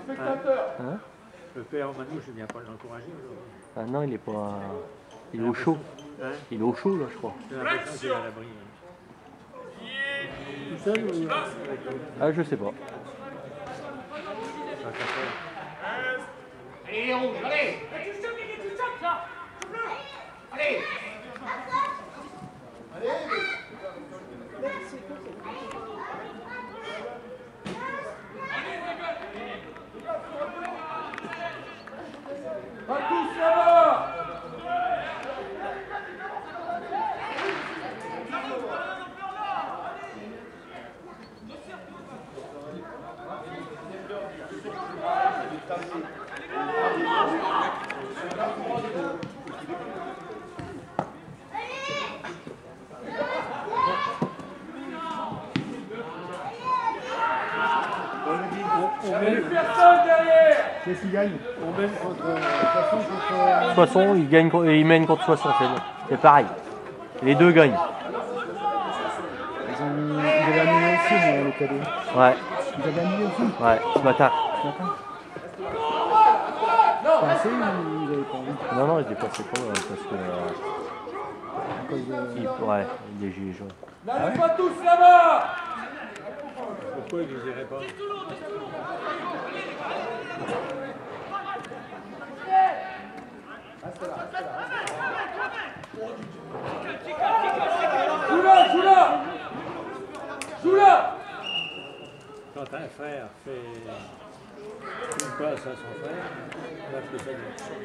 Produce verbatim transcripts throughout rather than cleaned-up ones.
spectateurs. Hein? Le père Manouche, il vient pas l'encourager aujourd'hui. Ah non, il est pas... Il est au chaud. Hein? Il est au chaud, là, je crois. J'ai l'impression qu'il est à l'abri. Tout seul ou... Ah, je sais pas. Allez, rouge, allez! Allez! Pas tous là-bas. On met personne derrière. Qu'est-ce qu'il gagne? On mène contre Soissons contre... Soissons, il gagne et il mène contre Soissons. C'est pareil. Les deux gagnent. Ils, ont... Ils avaient annulé aussi le cadeau. Ouais. Ils avaient annulé aussi? Ouais, ce matin. Ce matin? Pas assez ou ils avaient pas envie? Non, non, il était passé pas parce que... Euh... À cause de... il... Ouais, des gilets jaunes. N'allez pas tous là-bas. Pourquoi ils ne iraient pas? Joue là, joue là. Joue là. Quand un frère fait une passe à son frère, on va faire ça.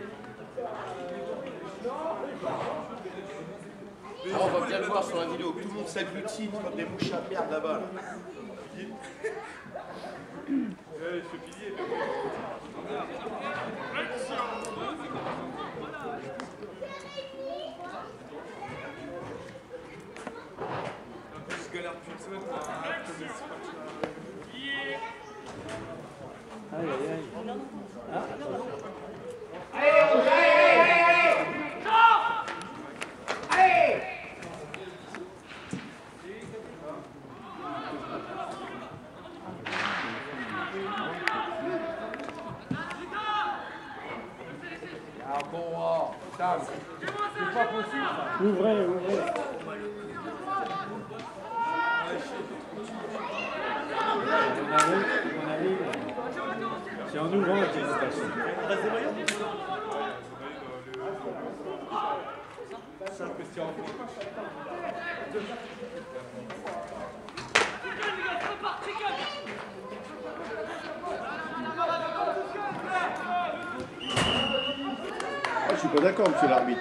Ah, on va bien le voir sur la vidéo, tout le monde s'agglutine comme des mouches à merde là-bas. Là. Aïe aïe aïe. Ah, attention. Allez, rouge, allez, allez, allez! Allez! Ah bon, oh, putain, c'est pas possible ça. Ouvrez, ouvrez. On arrive, on arrive. C'est en ouvrant qu'il se passe. Ah, je suis pas d'accord, monsieur l'arbitre.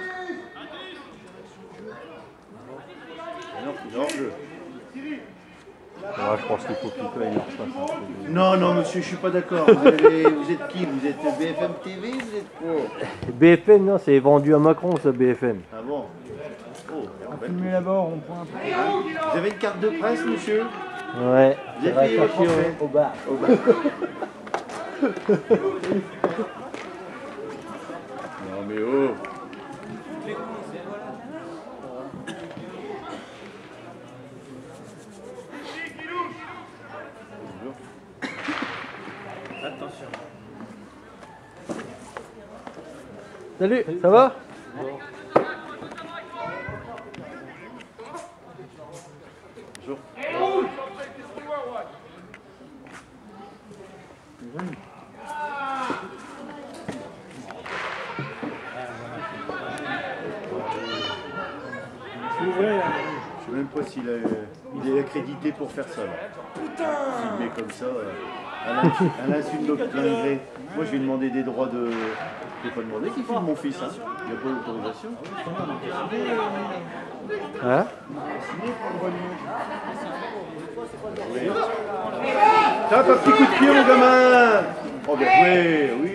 Non, c'est hors-jeu. Ouais, je pense qu'il faut plutôt aller leur face. Non, non, monsieur, je suis pas d'accord. Vous, avez- vous êtes qui? Vous êtes B F M T V? Vous êtes quoi? B F M, non, c'est vendu à Macron, ça, B F M. Ah bon? Oh, On va filmer là-bas, on prend un peu. vous avez une carte de presse, monsieur? Ouais. Vous êtes Ça va payé le chercher forfait? au, au bar. Oh, bah. Non, mais oh! Attention. Salut, ça va? Bonjour. Ouvrez là. Je sais même pas s'il a- il est accrédité pour faire ça. Là. Putain! S'il met comme ça, euh, à l'insu- à l'insu de notre plein gré. Moi, je vais demander des droits de. Je vais pas demander qu'il filme mon fils. Hein. Il n'y a pas d'autorisation. Hein? Oui. Tape un petit coup de pied, mon gamin! Oh, bien joué, oui!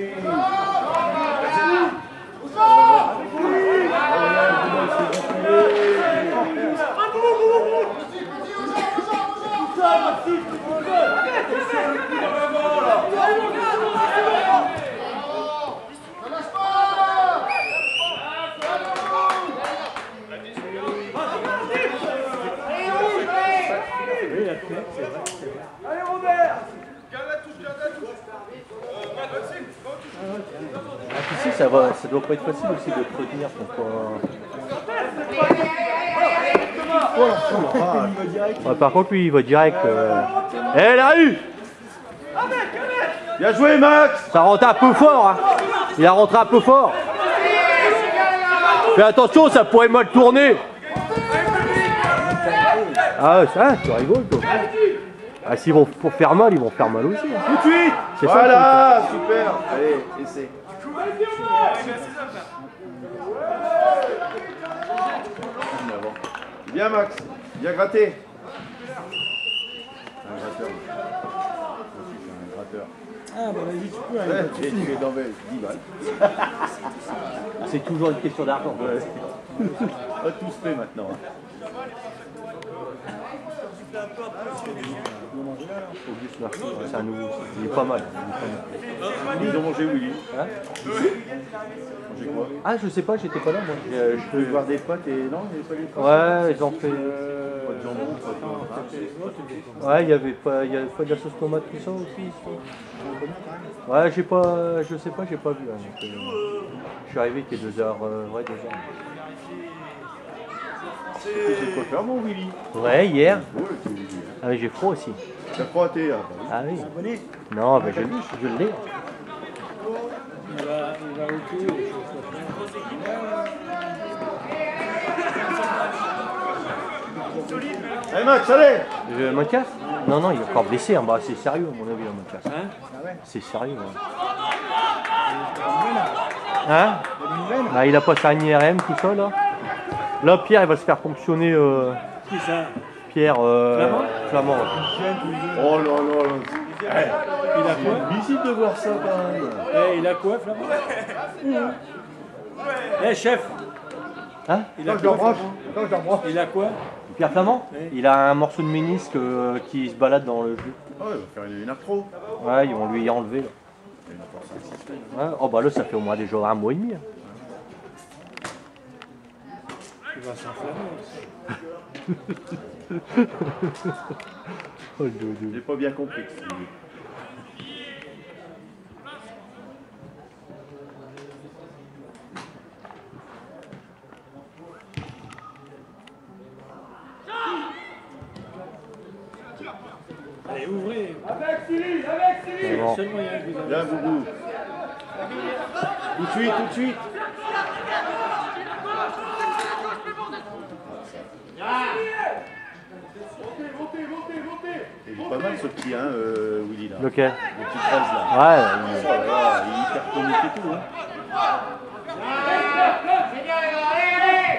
Allez Robert. Garde la touche, garde la touche. Ah, tu sais, ça, va, ça doit pas être facile aussi de te retenir contre un... Ouais, par contre, lui, il va direct. Euh... Eh, la rue! Bien joué, Max! Ça rentre un peu fort, hein. Il a rentré un peu fort. Fais attention, ça pourrait mal tourner. Ah, ça, tu rigoles, toi. Ah, s'ils vont pour faire mal, ils vont faire mal aussi. Hein. Tout de suite! C'est ça, voilà, super! Allez, essai. Bien, Max. Bien gratté. Un gratteur. Un gratteur. Ah bah vas-y, tu peux. Ouais, Allez, tu es tu es dans mes dix balles. C'est toujours une question d'argent. Ouais. On va tout se fait maintenant. Auguste, merci. Ouais, c'est un nouveau. Il est pas mal. Il est pas mal. Ils ont mangé Willy. Hein? Mangé quoi? Ah, je sais pas, j'étais pas là, moi. Euh, Je peux voir des pâtes et non, il n'y avait pas des pâtes. Ouais, ils ont fait. Pas de jambon, pas de Ouais, il y avait pas, il y avait pas de la sauce tomate, tout ça aussi. Ça. Ouais, j'ai pas, je sais pas, j'ai pas vu. Hein, donc, euh, je suis arrivé qu'il y a deux heures, euh, ouais, deux heures. C'est quoi faire mon Willy? Ouais, hier. Ouais, c'est Willy. Ah, mais j'ai froid aussi. T'as froid à thé, hein? Ah oui. abonné. Non, mais je, je l'ai. Il va, il va au cul, les choses comme ça. Allez Max, allez! Je me casse? Non, non, il est encore blessé. Hein. Bah, c'est sérieux, à mon avis, là, me casse. Hein? Ah ouais. C'est sérieux. Hein, hein? Bah, il a pas sa I R M, tout ça, là. Là, Pierre, il va se faire ponctionner. Euh... Qui ça? Pierre euh... Flamand? Flamand. Oh là là là! Il a quoi? C'est difficile de voir ça quand même! Eh, il a quoi, Flamand? Eh, chef! Hein? Il a Quand je leur quoi, branche, Flamand? quand je leur branche. Il a quoi? Pierre Flamand? Oui. Il a un morceau de ménisque euh, qui se balade dans le jus. Oh, il va faire une, une arthro. Ouais, ils vont lui enlever. Là. Il va faire cinq six semaines. Ouais. Oh, bah là, ça fait au moins déjà un mois et demi. Hein. Il va s'enflammer aussi. Oh, le doudou. J'ai pas bien compris. Allez, ouvrez! Avec Silly, avec Silly. C'est bon. Seul moyen que vous avez. Bien, Boubou. Tout de suite, tout de suite. Montez, montez, montez, montez. Il est pas mal ce petit, hein, euh, Willy là. Lequel? Le petit treize là. Ouais. Oh là là, il est hyper tonique et tout. Hein. C'est bien, allez, allez!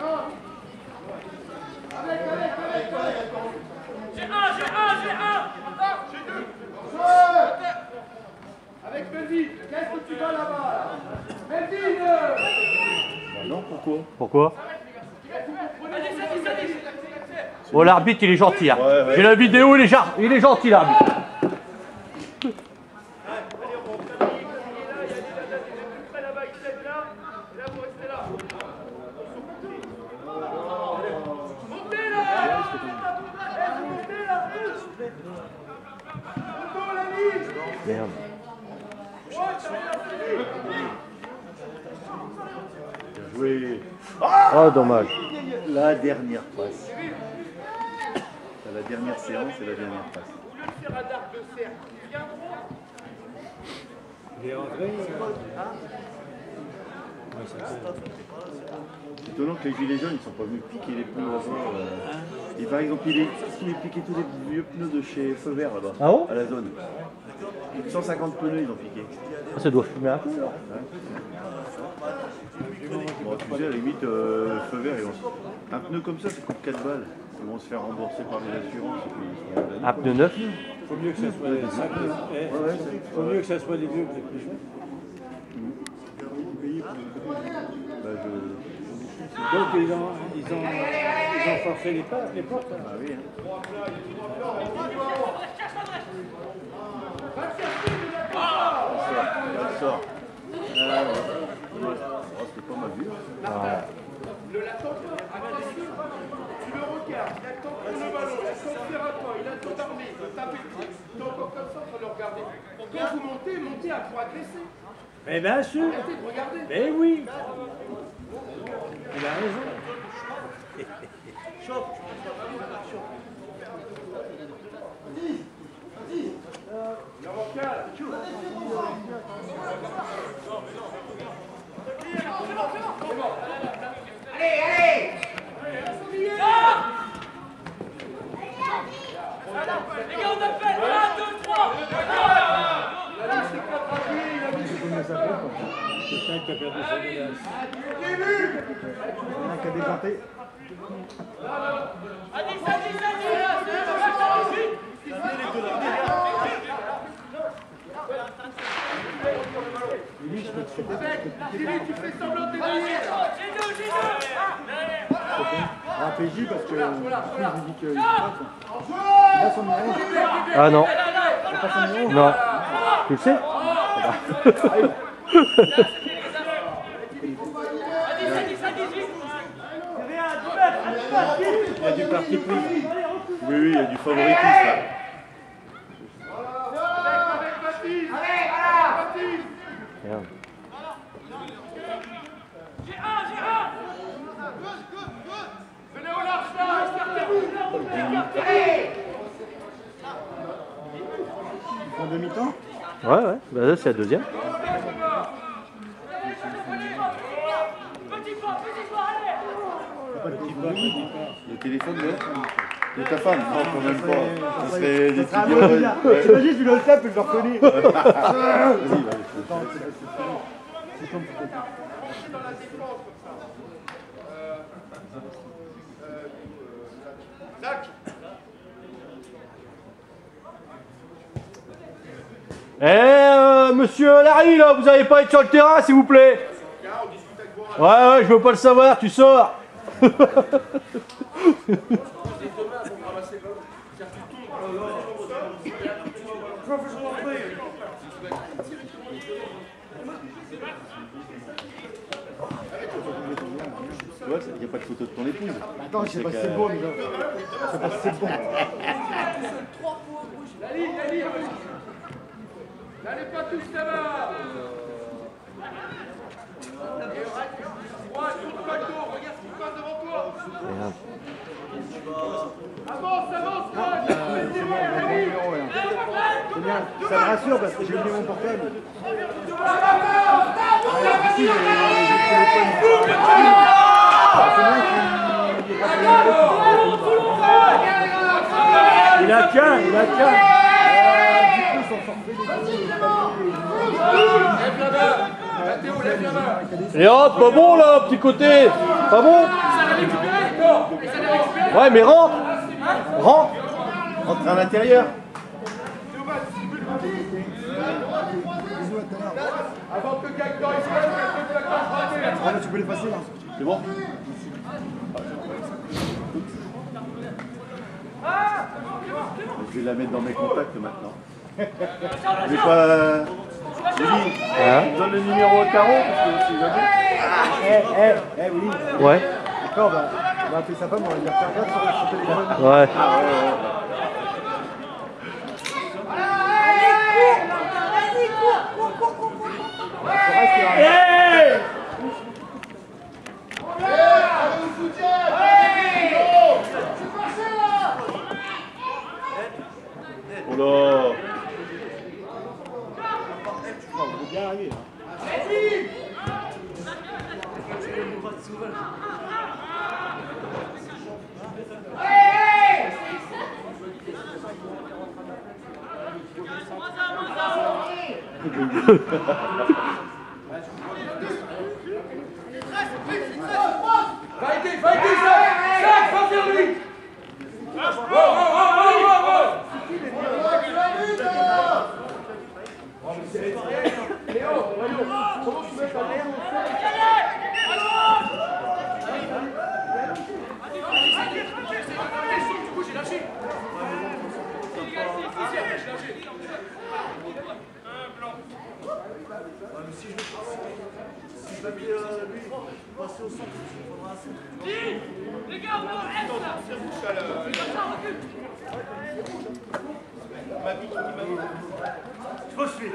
J'ai un, j'ai un, j'ai un. J'ai deux. Avec Melvin, qu'est-ce que tu vas là-bas? Melvin. Bah non, pourquoi? Pourquoi? Oh, l'arbitre, il est gentil. Hein. Ouais, ouais. J'ai la vidéo, il est, jar- il est gentil, l'arbitre. Merde. Bien joué. Oh, dommage. La dernière passe. La dernière séance et la dernière passe. Il est rentré. Ouais, ça fait. C'est étonnant que les gilets jaunes ils sont pas venus piquer les pneus avant. Euh... Et par exemple, il est, il est piqué tous les vieux pneus de chez Feu Vert là-bas, Ah bon? à la zone. cent cinquante pneus ils ont piqué. Ça doit fumer un peu, alors. Bon, tu sais, à la limite, euh, Feu Vert, ils ont... un pneu comme ça, ça coûte quatre balles. Ils vont se faire rembourser par les assurances. Et puis ils sont condamnés. Un pneu neuf? Faut mieux que ça soit les cinq. Eh, Ouais, ouais, c'est- faut mieux que ça soit les vieux que les plus jeunes. Bah, je... Donc ils ont, ils ont, ils ont forcé les portes. Les portes hein. Ah oui, hein. Elle sort. Ah, ouais. Oh, c'était pas mal vu. Ah. Le latin, tu le regardes, il attend pour le ballon. faire un point, il a le temps d'armer, de taper le pied. T'es encore comme ça en train de le regarder. Quand vous montez, montez à pour agresser. Mais bien sûr. Arrêtez de regarder. Mais oui. Il a raison. Allez, allez. Les gars, on appelle un, deux, trois. Quelqu'un qui a perdu sa menace. Un qui a déjanté. Allez, allez, allez. Lui, je peux te sauter. Thierry, tu fais semblant de dévier. J'ai deux, j'ai deux. Un P J parce que je lui dis qu'il passe. Il a son numéro. Ah non. Il a pas son numéro. Non. Tu le sais? Il y a du parti pris. Oui, oui, il y a du favoritisme. Là. Avec Baptiste. Allez, voilà. Baptiste. Merde. J'ai un, j'ai un. Venez au large là, écartez-vous. Allez. Ils font demi-temps. Ouais, ouais. Bah, ça, c'est la deuxième. Petit pas, petit pas, allez. Le téléphone de, de ta femme. Non, quand même pas. Ça serait des Ça serait un petits bon gueules. délire. T'imagines, je lui le tape et je le reconnais. Vas-y, vas-y. Attends, c'est- c'est- c'est comme pour toi. Dans la défense comme ça. Euh, euh, Zach. Eh, euh, monsieur Larry, là, vous n'allez pas être sur le terrain, s'il vous plaît. Ouais, ouais, je veux pas le savoir, tu sors. Tu vois, il n'y a pas de photo de ton épouse. Attends, je sais pas si c'est bon, mais non. Je sais pas si c'est bon. La ligne, la ligne. N'allez pas tous là-bas. Droite, tourne pas le dos, regarde ce qui se passe devant toi. Merde. Avance, avance, Ah, Zach. c'est bon, il y a mon numéro, là. C'est bien, ça me rassure parce que j'ai oublié mon portable. Ah, si, j'ai j'ai le téléphone. Ah, c'est bien qu'il n'y ait pas de numéro. Il a qu'un, il a qu'un. Euh, Du coup, ils sont sortis des Lève la main. Mathéo, lève la main. Et hop, pas bon là, petit côté. Pas bon? Ouais, mais rentre. Rentre. Entre à l'intérieur. Avant que quelqu'un il se lève, quelqu'un qui a frappé. Ah, mais tu peux l'effacer là. C'est bon? Je vais la mettre dans mes contacts maintenant. Je vais pas. Julie, Hein? tu me donnes le numéro à Caro parce que si jamais. Eh, eh, eh, oui. Ouais. D'accord, bah, on va appeler sa femme, on va lui dire faire gaffe sur son téléphone. Ouais. Vas-y, cours, cours, cours, cours, cours. Ça reste, il y a- Oh là! On est bien arrivé. Va aider, va aider, Zach. Zach, va vers lui. Oh, oh, oh, oh, oh, oh. Léo, Léo, comment tu veux ta mère? Les gars, on est là. Faut suivre.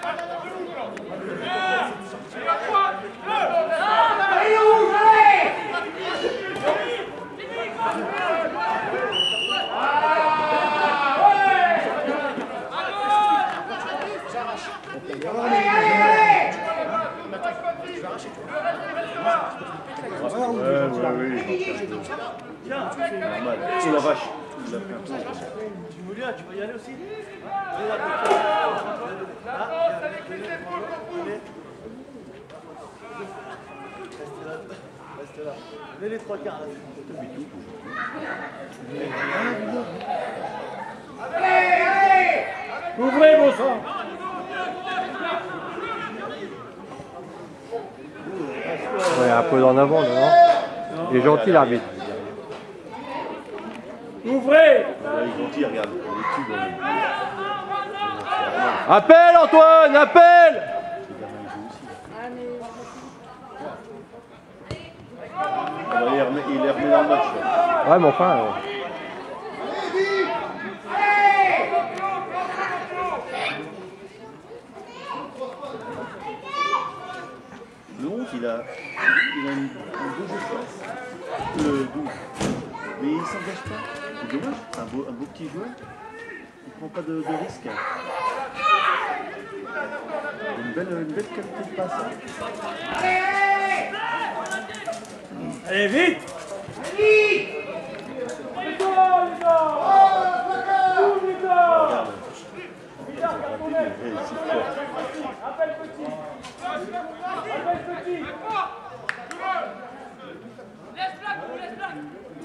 Allez, rouge, allez! Allez, allez! Ouais, ouais, oui. Normal. Oh la vache. Il a fait un tour. Julia, tu veux y aller aussi? Reste là. Mets les trois quarts là. Allez, allez! Ouvrez vos sang. Ouais, un peu en avant, là, non? Il est gentil, l'arbitre. Ouvrez. Là, il est gentil, regarde. Les tubes, euh, Appelle, Antoine, appelle! ah bah, il les remet, il les remet dans le match. Là. Ouais, mais enfin... euh, Le onze, il a, il a une, une beau jeu de passe. Le douze. Mais il s'engage pas. C'est dommage. C'est un beau, un beau petit joueur. Il prend pas de, de risque. Une belle, une belle qualité de passe. Allez, vite. Regarde. Eh, c'est fort. Laisse blague, laisse blague.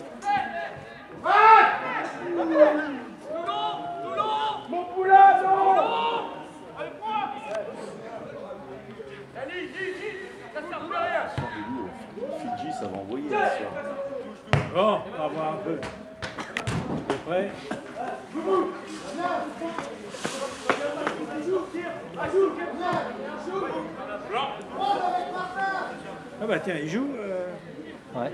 Mon poulain, non! Fidji, ça va envoyer là, ce soir. Bon, on va voir un peu. T'es prêt? Ah bah tiens, il joue. Euh... Ouais.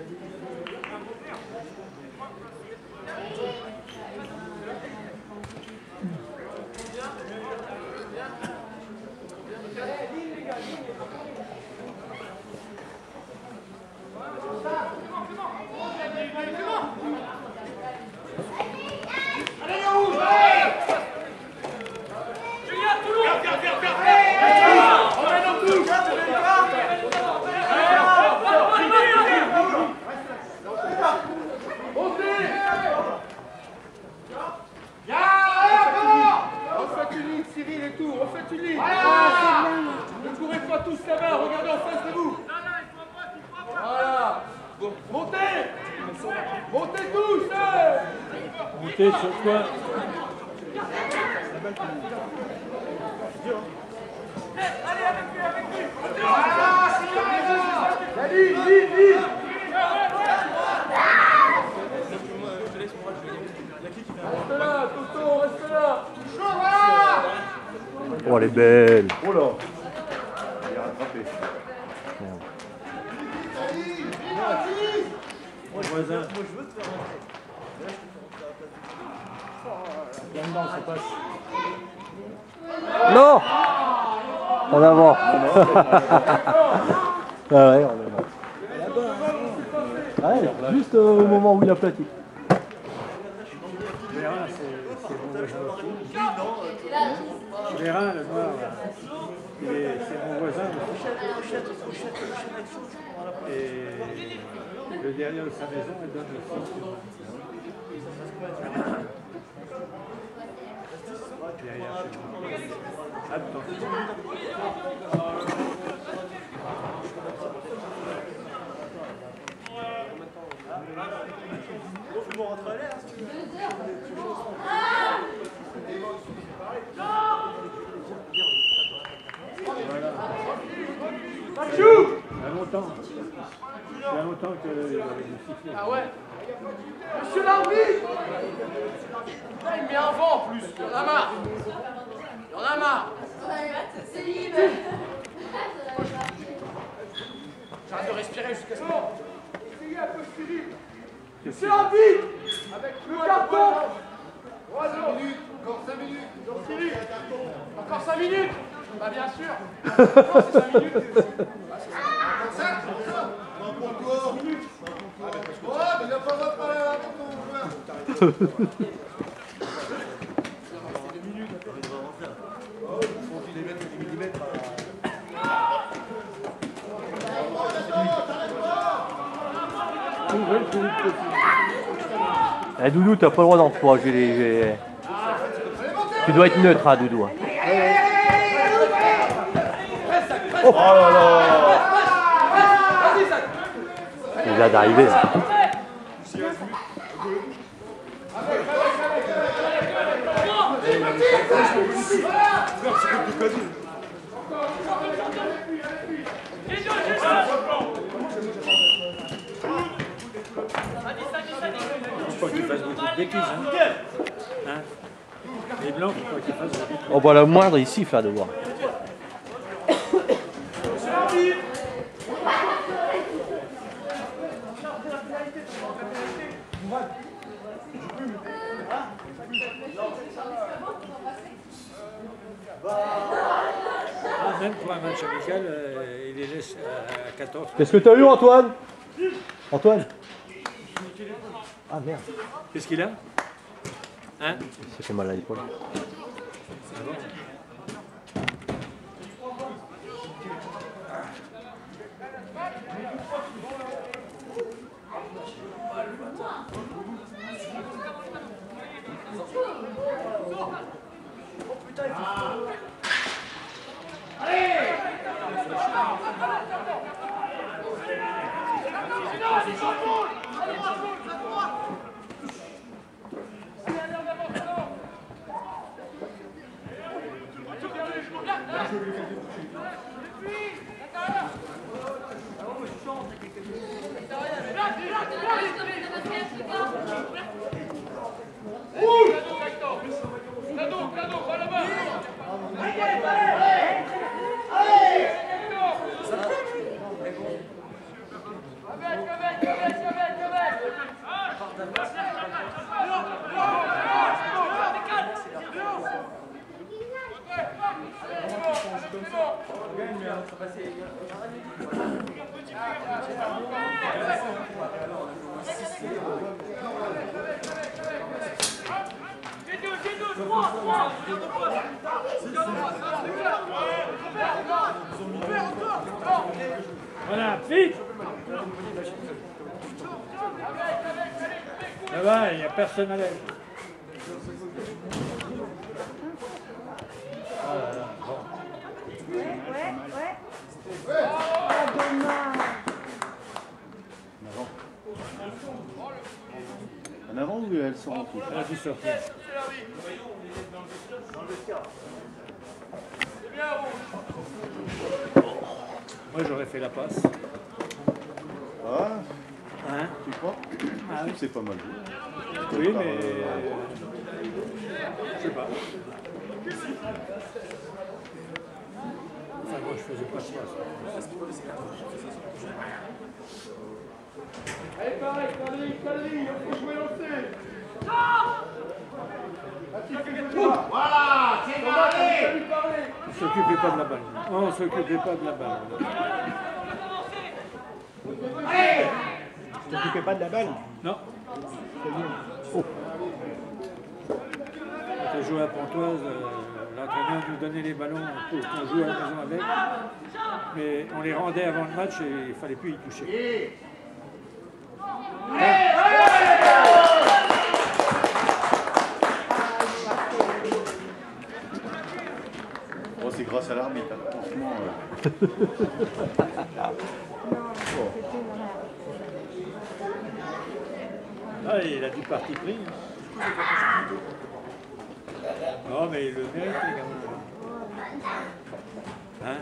Ne courez pas tous là-bas, regardez en face de vous. Voilà. Bon, montez. Montez tous. Montez sur quoi? Allez, avec lui, avec lui. Voilà, c'est là. Allez, vite, vite. Reste là, Toto, reste là. Oh, elle est belle! Oh là! Il est rattrapé. Mon voisin. Là-dedans, ça passe. Non! En avant! Ah ouais, en avant. Ouais, juste au moment où il a plaqué. Vérin, c'est mon voisin. Vérin, le noir, c'est mon voisin. Et le derrière de sa maison, elle donne aussi. Derrière chez moi. Faut rentrer à l'air, si tu veux. Machou! Il y a longtemps. Il y a longtemps que le sifflet. Ah ouais? Monsieur l'arbitre! Là, il met un vent en plus. Il y en a marre. Il y en a marre. J'arrête de respirer jusqu'à ce moment. Essayez un peu Cyril. Monsieur l'arbitre! Avec le carton! cinq minutes, encore cinq minutes. encore cinq minutes. Bah bien sûr. Non, c'est cinq minutes. Eh Doudou, t'as pas le droit d'encourager les... Tu dois être neutre, hein, Doudou. Oh là là. Il vient d'arriver là. Faut qu'il fasse beaucoup de bêtises. Hein. Hein? Les blancs, faut qu'il fasse beaucoup de bêtises. On voit la moindre ici faire devoir. Ah, même pour un match amical, euh, il les laisse à quatorze. Qu'est-ce que t'as eu, Antoine? Antoine? Ah merde. Qu'est-ce qu'il a? Hein? Ça fait mal à l'épaule. Voilà, vite! Ça va, il n'y a personne à l'aise. Ah là là, bon. Ouais, ouais, ouais. Ah, dommage. En avant ou elles sont en touche? Elle a dû sortir. Moi j'aurais fait la passe. Ah, Hein? tu crois? Ah oui. C'est pas mal. Oui, mais. Je sais pas. Enfin, moi je faisais pas de passe. Allez, pareil, Caleri, Caleri, on peut jouer lancé. Voilà, c'est carré. On s'occupait pas de la balle. Non, on s'occupait pas de la balle. Allez. Tu t'occupais pas de la balle? Non. Oh. Quand on jouait à Pontoise, euh, l'entraîneur nous donnait les ballons pour qu'on joue à la maison avec. Mais on les rendait avant le match et il ne fallait plus y toucher. Oh, c'est grâce à l'arbitre, hein. Franchement. Euh... oh. Ah, il a du parti pris. Non, mais il le mérite, les gamins. Hein?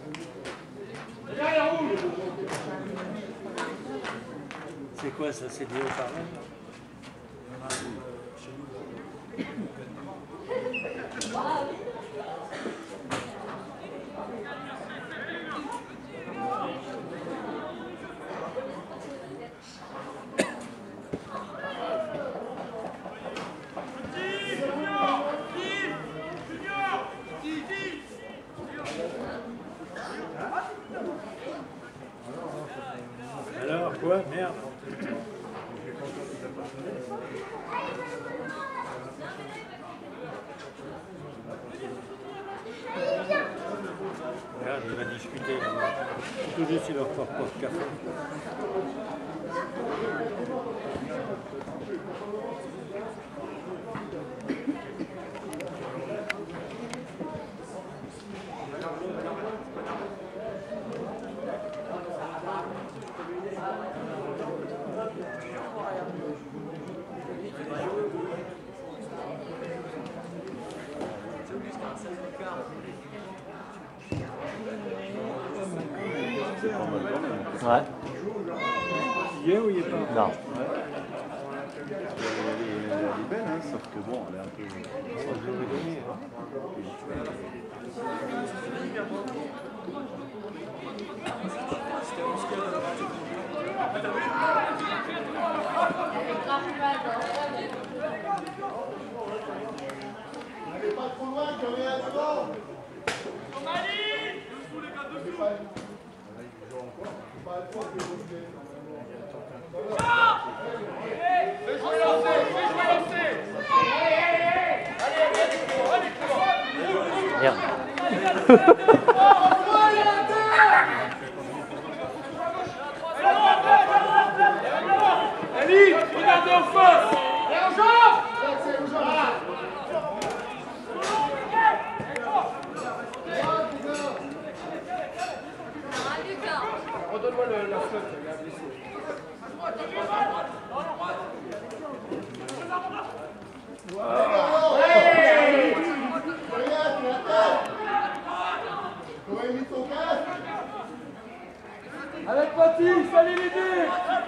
C'est quoi ça? C'est du haut-parleur? Junior, Junior, tout juste, il leur porte pas de café. Ouais. Il y est ou il n'y est pas? Non. Elle est, elle est belle, hein, sauf que bon, elle est un peu. Allez pas trop loin, j'en ai un devant. Fais jouer lancer, fais jouer lancer. Merde. Ali, regardez en face. Et en jambe. Redonne-moi le- la flotte, il a blessé. Avec Mathis, allez l'aider.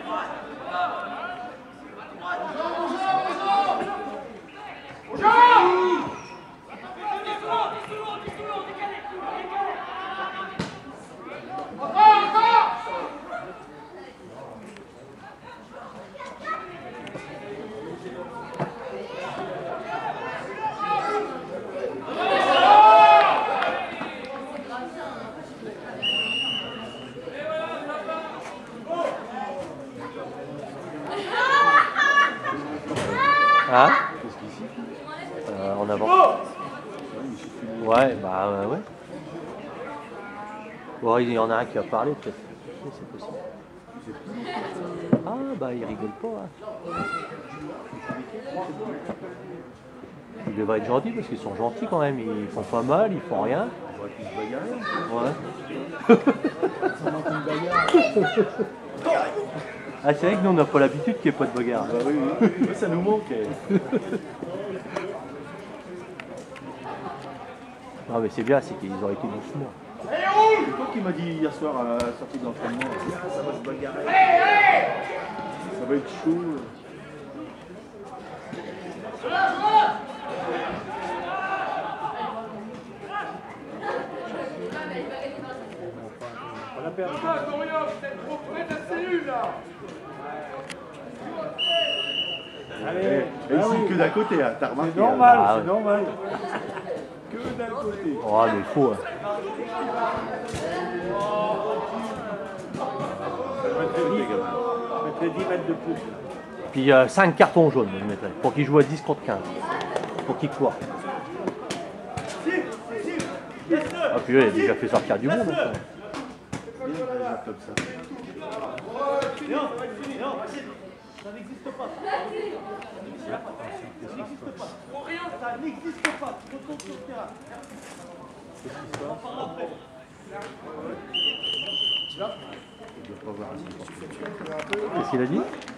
Hein? Qu'est-ce qu'il siffle? Euh, en avant. Il suffit de- Ouais, bah euh, ouais. Bon, il y en a un qui a parlé peut-être. Oui, c'est possible. Ah bah il rigole pas. Hein. Ils devraient être gentils parce qu'ils sont gentils quand même. Ils font pas mal, ils font rien. On aurait pu se bagarrer. Ouais. Ah c'est vrai que nous on n'a pas l'habitude qu'il n'y ait pas de bagarre. Bah oui, oui, oui, ça nous manque. Non mais c'est bien, c'est qu'ils auraient été doucement. C'est toi qui m'as dit hier soir à la sortie de l'entraînement, ah, ça va se bagarrer. Ça va être chaud. On l'a perdu. Ah, Dorian, vous êtes trop près de la cellule là. Allez, Et ah ici oui. que d'un côté, hein, t'as remarqué. C'est normal, Ah c'est ouais. normal. Que d'un côté. Oh mais il faut. Hein. Mettez dix mètres de plus. Puis euh, cinq cartons jaunes, je mettrais, pour qu'il joue à dix contre quinze. Pour qu'il court. Ah puis il a déjà fait sortir du monde. Hein. Bien, déjà comme ça. Qu'est-ce qu'il a dit?